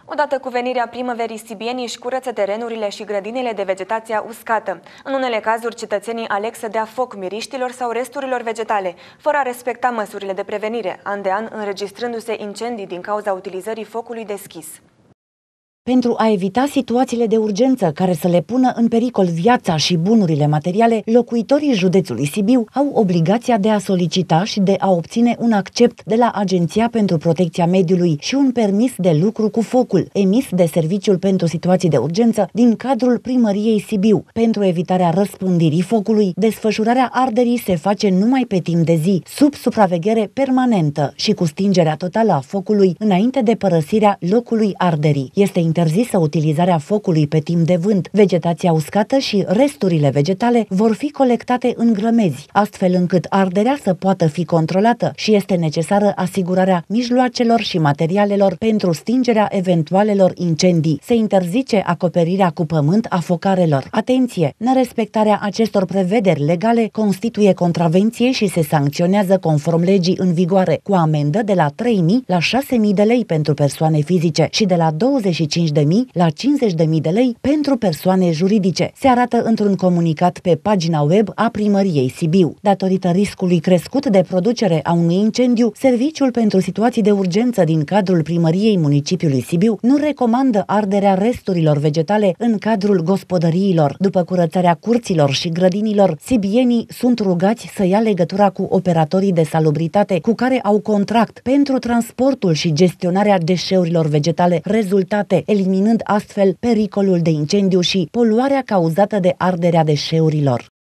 Odată cu venirea primăverii, sibienii își curăță terenurile și grădinile de vegetația uscată. În unele cazuri, cetățenii aleg să dea foc miriștilor sau resturilor vegetale, fără a respecta măsurile de prevenire, an de an înregistrându-se incendii din cauza utilizării focului deschis. Pentru a evita situațiile de urgență care să le pună în pericol viața și bunurile materiale, locuitorii județului Sibiu au obligația de a solicita și de a obține un accept de la Agenția pentru Protecția Mediului și un permis de lucru cu focul, emis de Serviciul pentru Situații de Urgență din cadrul Primăriei Sibiu. Pentru evitarea răspândirii focului, desfășurarea arderii se face numai pe timp de zi, sub supraveghere permanentă și cu stingerea totală a focului înainte de părăsirea locului arderii. Este interzisă utilizarea focului pe timp de vânt. Vegetația uscată și resturile vegetale vor fi colectate în grămezi, astfel încât arderea să poată fi controlată și este necesară asigurarea mijloacelor și materialelor pentru stingerea eventualelor incendii. Se interzice acoperirea cu pământ a focarelor. Atenție! Nerespectarea acestor prevederi legale constituie contravenție și se sancționează conform legii în vigoare, cu amendă de la 3.000 la 6.000 de lei pentru persoane fizice și de la 25.000 la 50.000 de lei pentru persoane juridice. Se arată într-un comunicat pe pagina web a Primăriei Sibiu. Datorită riscului crescut de producere a unui incendiu, Serviciul pentru Situații de Urgență din cadrul Primăriei Municipiului Sibiu nu recomandă arderea resturilor vegetale în cadrul gospodăriilor. După curățarea curților și grădinilor, sibienii sunt rugați să ia legătura cu operatorii de salubritate cu care au contract pentru transportul și gestionarea deșeurilor vegetale rezultate, eliminând astfel pericolul de incendiu și poluarea cauzată de arderea deșeurilor.